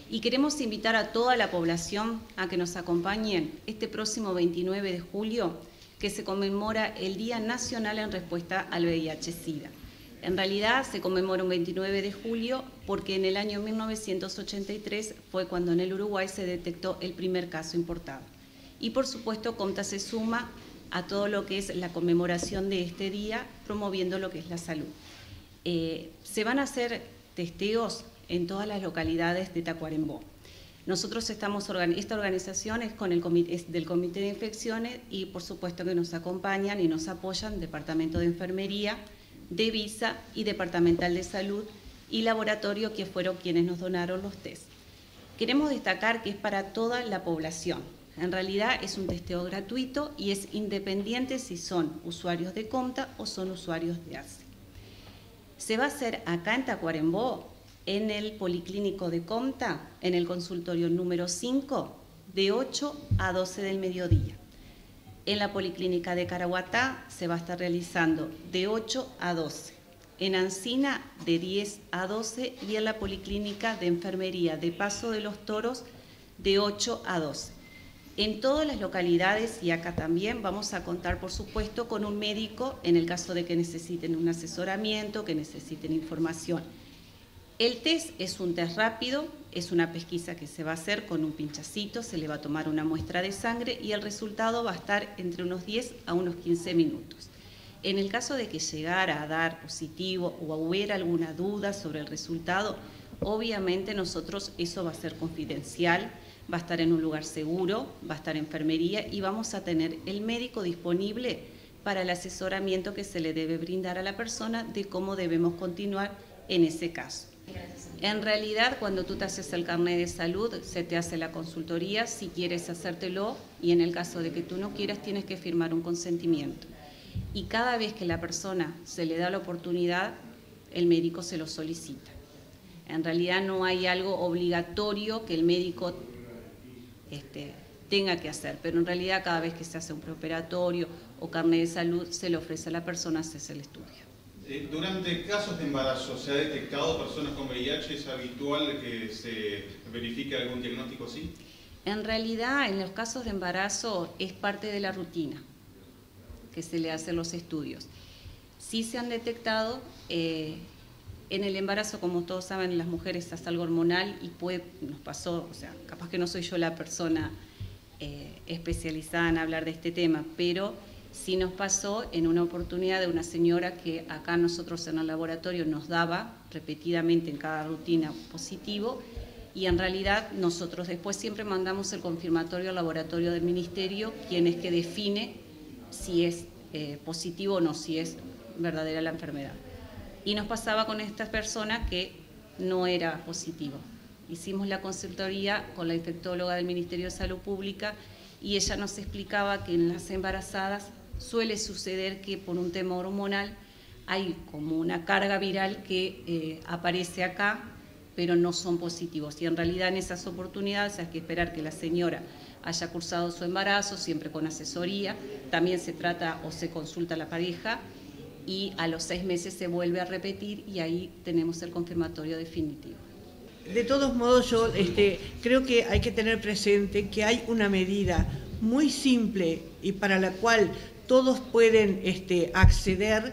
Y queremos invitar a toda la población a que nos acompañen este próximo 29 de julio, que se conmemora el Día Nacional en Respuesta al VIH-Sida. En realidad se conmemora un 29 de julio porque en el año 1983 fue cuando en el Uruguay se detectó el primer caso importado. Y por supuesto COMTA se suma a todo lo que es la conmemoración de este día, promoviendo lo que es la salud. Se van a hacer testeos en todas las localidades de Tacuarembó. Nosotros estamos, esta organización es del Comité de Infecciones y por supuesto que nos acompañan y nos apoyan Departamento de Enfermería, de Visa y Departamental de Salud y Laboratorio, que fueron quienes nos donaron los test. Queremos destacar que es para toda la población. En realidad es un testeo gratuito y es independiente si son usuarios de COMTA o son usuarios de ACE. Se va a hacer acá en Tacuarembó, en el Policlínico de COMTA, en el consultorio número 5, de 8 a 12 del mediodía. En la Policlínica de Caraguatá se va a estar realizando de 8 a 12. En Ancina, de 10 a 12. Y en la Policlínica de Enfermería de Paso de los Toros, de 8 a 12. En todas las localidades, y acá también, vamos a contar, por supuesto, con un médico en el caso de que necesiten un asesoramiento, que necesiten información. El test es un test rápido, es una pesquisa que se va a hacer con un pinchacito, se le va a tomar una muestra de sangre y el resultado va a estar entre unos 10 a unos 15 minutos. En el caso de que llegara a dar positivo o hubiera alguna duda sobre el resultado, obviamente nosotros eso va a ser confidencial, va a estar en un lugar seguro, va a estar enfermería y vamos a tener el médico disponible para el asesoramiento que se le debe brindar a la persona de cómo debemos continuar en ese caso. En realidad, cuando tú te haces el carnet de salud, se te hace la consultoría si quieres hacértelo y en el caso de que tú no quieras, tienes que firmar un consentimiento. Y cada vez que la persona se le da la oportunidad, el médico se lo solicita. En realidad no hay algo obligatorio que el médico tenga que hacer, pero en realidad cada vez que se hace un preoperatorio o carnet de salud, se le ofrece a la persona hacerse el estudio. Durante casos de embarazo, ¿se ha detectado personas con VIH? ¿Es habitual que se verifique algún diagnóstico así? En realidad, en los casos de embarazo es parte de la rutina que se le hacen los estudios. Sí se han detectado, en el embarazo, como todos saben, en las mujeres es algo hormonal y nos pasó, o sea, capaz que no soy yo la persona especializada en hablar de este tema, pero sí nos pasó en una oportunidad de una señora que acá nosotros en el laboratorio nos daba repetidamente en cada rutina positivo y en realidad nosotros después siempre mandamos el confirmatorio al laboratorio del ministerio, quien es que define si es positivo o no, si es verdadera la enfermedad. Y nos pasaba con esta persona que no era positivo. Hicimos la consultoría con la infectóloga del Ministerio de Salud Pública y ella nos explicaba que en las embarazadas suele suceder que por un tema hormonal hay como una carga viral que aparece acá, pero no son positivos. Y en realidad en esas oportunidades hay que esperar que la señora haya cursado su embarazo, siempre con asesoría, también se trata o se consulta a la pareja y a los 6 meses se vuelve a repetir y ahí tenemos el confirmatorio definitivo. De todos modos, yo creo que hay que tener presente que hay una medida muy simple y para la cual todos pueden acceder,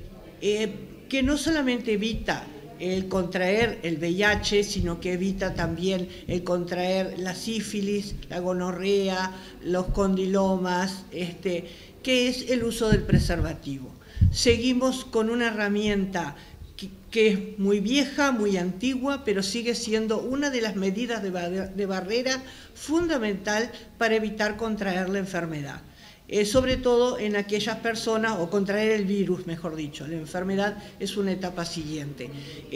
que no solamente evita el contraer el VIH, sino que evita también el contraer la sífilis, la gonorrea, los condilomas, que es el uso del preservativo. Seguimos con una herramienta que es muy vieja, muy antigua, pero sigue siendo una de las medidas de barrera fundamental para evitar contraer la enfermedad. Sobre todo en aquellas personas, o contraer el virus, mejor dicho, la enfermedad es una etapa siguiente.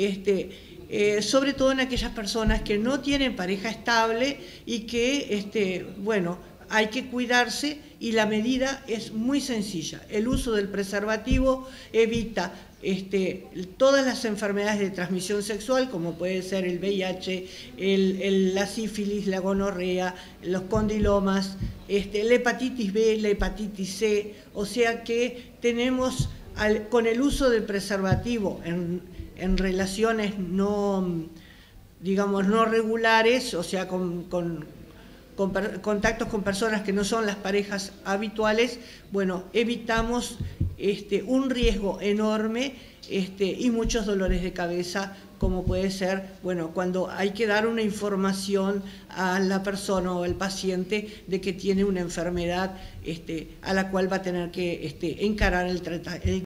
Sobre todo en aquellas personas que no tienen pareja estable y que, bueno, hay que cuidarse y la medida es muy sencilla. El uso del preservativo evita todas las enfermedades de transmisión sexual, como puede ser el VIH, la sífilis, la gonorrea, los condilomas, la hepatitis B, la hepatitis C, o sea que tenemos, con el uso del preservativo en relaciones no digamos, no regulares, o sea, con contactos con personas que no son las parejas habituales, bueno, evitamos un riesgo enorme y muchos dolores de cabeza, como puede ser, bueno, cuando hay que dar una información a la persona o al paciente de que tiene una enfermedad a la cual va a tener que encarar el tratamiento.